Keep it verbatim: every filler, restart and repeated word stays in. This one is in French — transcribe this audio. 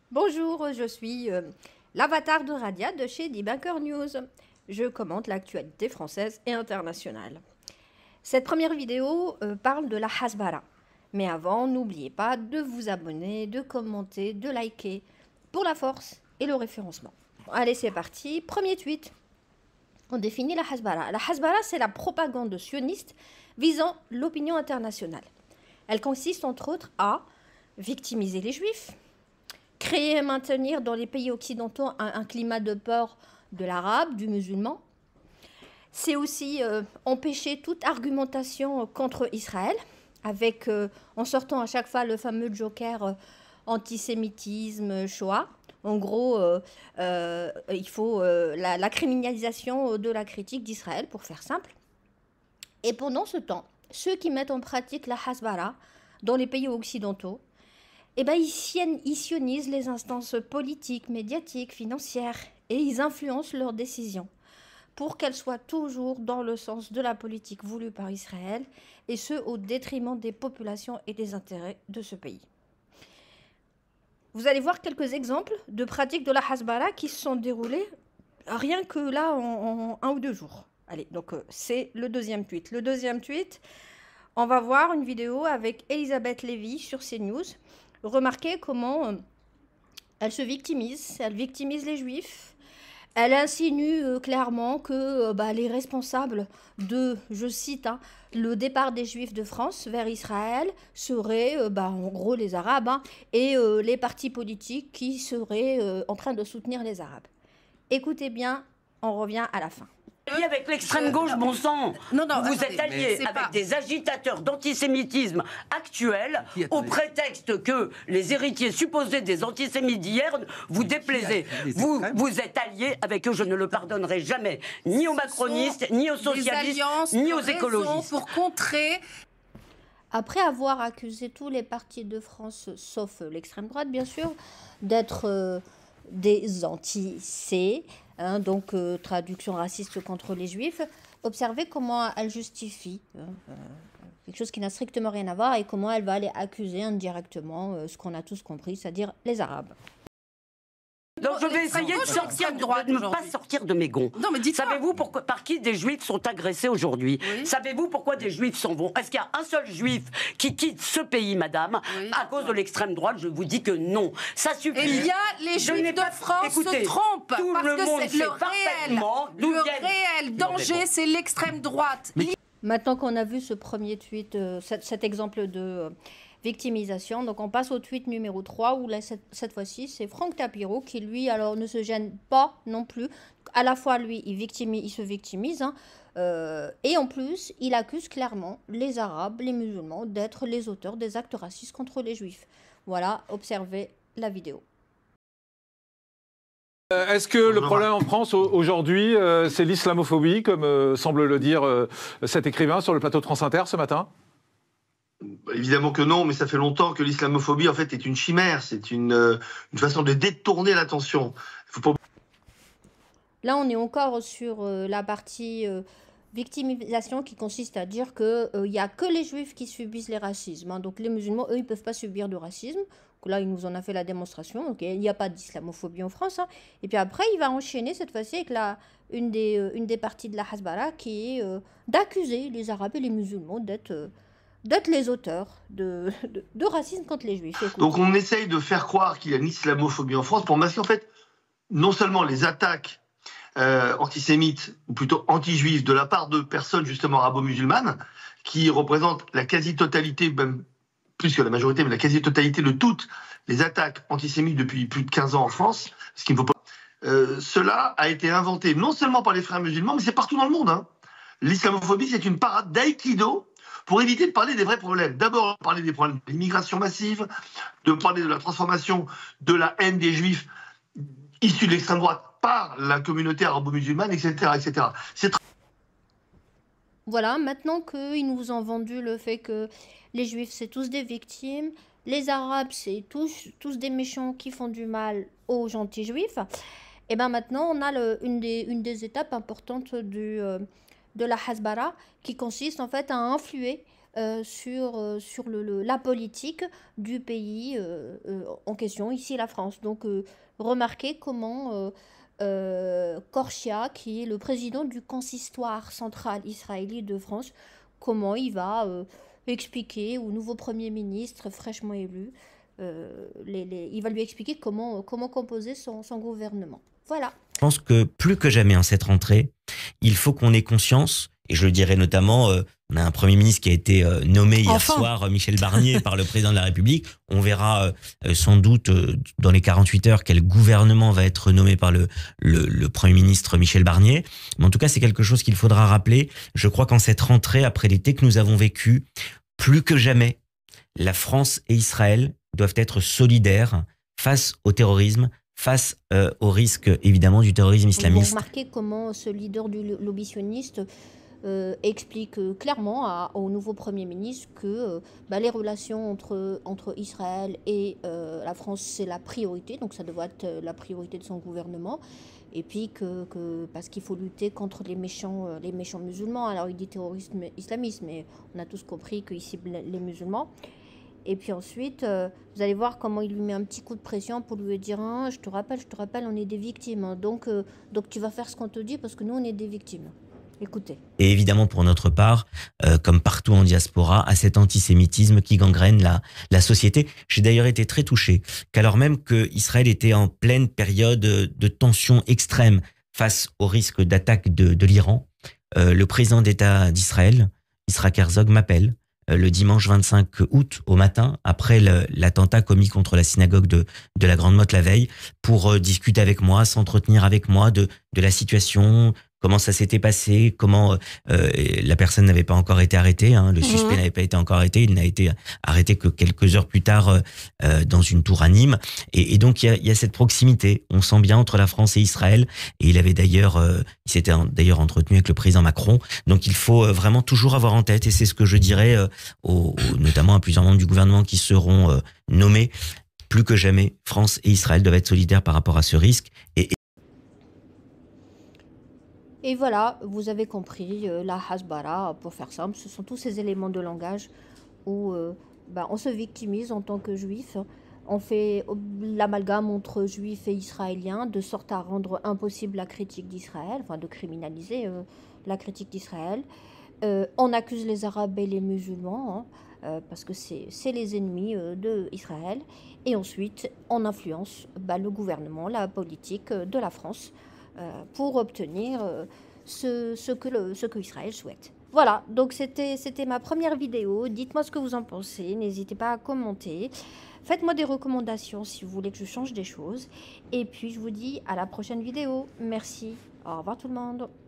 Bonjour, je suis euh, l'avatar de Radia de chez Debunker News. Je commente l'actualité française et internationale. Cette première vidéo euh, parle de la Hasbara. Mais avant, n'oubliez pas de vous abonner, de commenter, de liker pour la force et le référencement. Allez, c'est parti. Premier tweet. On définit la Hasbara. La Hasbara, c'est la propagande sioniste visant l'opinion internationale. Elle consiste entre autres à victimiser les juifs, créer et maintenir dans les pays occidentaux un, un climat de peur de l'arabe, du musulman. C'est aussi euh, empêcher toute argumentation contre Israël, avec, euh, en sortant à chaque fois le fameux joker euh, antisémitisme, Shoah. En gros, euh, euh, il faut euh, la, la criminalisation de la critique d'Israël, pour faire simple. Et pendant ce temps, ceux qui mettent en pratique la Hasbara dans les pays occidentaux, eh ben, ils sionisent les instances politiques, médiatiques, financières, et ils influencent leurs décisions pour qu'elles soient toujours dans le sens de la politique voulue par Israël, et ce, au détriment des populations et des intérêts de ce pays. Vous allez voir quelques exemples de pratiques de la Hasbara qui se sont déroulées rien que là en, en un ou deux jours. Allez, donc euh, c'est le deuxième tweet. Le deuxième tweet, on va voir une vidéo avec Elisabeth Lévy sur CNews. Remarquez comment euh, elle se victimise, elle victimise les juifs. Elle insinue euh, clairement que euh, bah, les responsables de, je cite, hein, le départ des juifs de France vers Israël seraient euh, bah, en gros les Arabes, hein, et euh, les partis politiques qui seraient euh, en train de soutenir les Arabes. Écoutez bien, on revient à la fin. Avec l'extrême gauche, bon sang. Non, non, vous attendez, êtes alliés avec pas... des agitateurs d'antisémitisme actuels au prétexte que les héritiers supposés des antisémites d'hier vous déplaisaient. Vous, vous êtes alliés avec eux, je ne le pardonnerai jamais, ni aux macronistes, ni aux socialistes, ni aux écologistes. Pour contrer... Après avoir accusé tous les partis de France, sauf l'extrême droite bien sûr, d'être euh, des anti-C, Hein, donc euh, traduction raciste contre les juifs, observez comment elle justifie euh, euh, quelque chose qui n'a strictement rien à voir et comment elle va aller accuser indirectement euh, ce qu'on a tous compris, c'est-à-dire les Arabes. Donc je vais essayer de sortir de, de ne pas sortir de mes gonds. Non, mais savez-vous pourquoi, par qui des juifs sont agressés aujourd'hui? Oui. Savez-vous pourquoi des juifs s'en vont? Est-ce qu'il y a un seul juif qui quitte ce pays, madame, oui. à cause de l'extrême droite? Je vous dis que non. Ça suffit. Il y a les juifs de France écoutez, se trompent tout parce le que monde c'est le réel, le réel danger, c'est l'extrême droite. Mais... Maintenant qu'on a vu ce premier tweet, euh, cet, cet exemple de euh, victimisation, donc on passe au tweet numéro trois où là, cette, cette fois-ci c'est Franck Tapiro qui lui alors ne se gêne pas non plus. À la fois lui il, victimise, il se victimise hein, euh, et en plus il accuse clairement les Arabes, les musulmans d'être les auteurs des actes racistes contre les Juifs. Voilà, observez la vidéo. Euh, Est-ce que le problème en France aujourd'hui, euh, c'est l'islamophobie, comme euh, semble le dire euh, cet écrivain sur le plateau de France Inter ce matin? Évidemment que non, mais ça fait longtemps que l'islamophobie en fait est une chimère, c'est une, euh, une façon de détourner l'attention. Pas... Là, on est encore sur euh, la partie euh, victimisation qui consiste à dire qu'il n'y euh, a que les juifs qui subissent les racismes. Hein. Donc les musulmans, eux, ils ne peuvent pas subir de racisme. Donc, là, il nous en a fait la démonstration. Donc, il n'y a pas d'islamophobie en France. Hein. Et puis après, il va enchaîner cette fois-ci avec la, une, des, euh, une des parties de la Hasbara qui est euh, d'accuser les Arabes et les musulmans d'être... Euh, d'être les auteurs de, de, de racisme contre les juifs. Écoute. Donc on essaye de faire croire qu'il y a une islamophobie en France pour masquer en fait non seulement les attaques euh, antisémites, ou plutôt anti-juives, de la part de personnes justement arabo-musulmanes, qui représentent la quasi-totalité, même plus que la majorité, mais la quasi-totalité de toutes les attaques antisémites depuis plus de quinze ans en France, ce qu'il ne faut pas... Euh, cela a été inventé non seulement par les frères musulmans, mais c'est partout dans le monde. Hein. L'islamophobie, c'est une parade d'aïkido pour éviter de parler des vrais problèmes. D'abord, parler des problèmes de l'immigration massive, de parler de la transformation de la haine des juifs issus de l'extrême droite par la communauté arabo-musulmane, et cetera, et cetera. C'est voilà, maintenant qu'ils nous ont vendu le fait que les juifs, c'est tous des victimes, les arabes, c'est tous, tous des méchants qui font du mal aux gentils juifs, et bien maintenant, on a le, une, des, une des étapes importantes du... Euh, de la Hasbara, qui consiste en fait à influer euh, sur, euh, sur le, le- la politique du pays euh, euh, en question, ici la France. Donc euh, remarquez comment euh, euh, Korchia, qui est le président du consistoire central israélien de France, comment il va euh, expliquer au nouveau Premier ministre fraîchement élu, euh, les, les- il va lui expliquer comment, comment composer son, son gouvernement. Voilà. Je pense que plus que jamais en cette rentrée, il faut qu'on ait conscience, et je le dirais notamment, euh, on a un Premier ministre qui a été euh, nommé hier Enfin. soir, Michel Barnier, par le président de la République. On verra euh, sans doute euh, dans les quarante-huit heures quel gouvernement va être nommé par le, le, le Premier ministre Michel Barnier. Mais en tout cas, c'est quelque chose qu'il faudra rappeler. Je crois qu'en cette rentrée, après l'été que nous avons vécu, plus que jamais, la France et Israël doivent être solidaires face au terrorisme, face euh, au risque évidemment du terrorisme islamiste. Vous remarquez comment ce leader du lobby sioniste euh, explique euh, clairement à- au nouveau Premier ministre que euh, bah, les relations entre, entre Israël et euh, la France, c'est la priorité, donc ça devrait être euh, la priorité de son gouvernement. Et puis que, que parce qu'il faut lutter contre les méchants, euh, les méchants musulmans. Alors il dit terrorisme islamiste, mais on a tous compris qu'il cible les musulmans. Et puis ensuite, euh, vous allez voir comment il lui met un petit coup de pression pour lui dire hein, je te rappelle, je te rappelle, on est des victimes. hein. Donc, euh, donc tu vas faire ce qu'on te dit parce que nous, on est des victimes. Écoutez. Et évidemment, pour notre part, euh, comme partout en diaspora, à cet antisémitisme qui gangrène la, la société. J'ai d'ailleurs été très touché qu'alors même que Israël était en pleine période de tension extrême face au risque d'attaque de, de l'Iran, euh, le président d'État d'Israël, Yitzhak Herzog, m'appelle euh, le dimanche vingt-cinq août au matin, après le- l'attentat commis contre la synagogue de, de la Grande Motte la veille, pour euh, discuter avec moi, s'entretenir avec moi de, de la situation, comment ça s'était passé, comment euh, la personne n'avait pas encore été arrêtée, hein, le suspect Mhm. n'avait pas été encore arrêté, il n'a été arrêté que quelques heures plus tard euh, dans une tour à Nîmes. Et, et donc il y a, il y a cette proximité, on sent bien entre la France et Israël. Et il avait d'ailleurs, euh, il s'était en- d'ailleurs entretenu avec le président Macron. Donc il faut euh, vraiment toujours avoir en tête, et c'est ce que je dirais euh, aux, aux- notamment à plusieurs membres du gouvernement qui seront euh, nommés. Plus que jamais, France et Israël doivent être solidaires par rapport à ce risque. Et, Et voilà, vous avez compris, euh, la hasbara, pour faire simple, ce sont tous ces éléments de langage où euh, bah, on se victimise en tant que juif. On fait l'amalgame entre juifs et israéliens de sorte à rendre impossible la critique d'Israël, enfin de criminaliser euh, la critique d'Israël. Euh, on accuse les Arabes et les musulmans, hein, euh, parce que c'est c'est les ennemis euh, d'Israël. Et ensuite, on influence bah, le gouvernement, la politique euh, de la France euh, pour obtenir euh, ce, ce, que le, ce que Israël souhaite. Voilà, donc c'était c'était ma première vidéo. Dites-moi ce que vous en pensez, n'hésitez pas à commenter. Faites-moi des recommandations si vous voulez que je change des choses. Et puis je vous dis à la prochaine vidéo. Merci, au revoir tout le monde.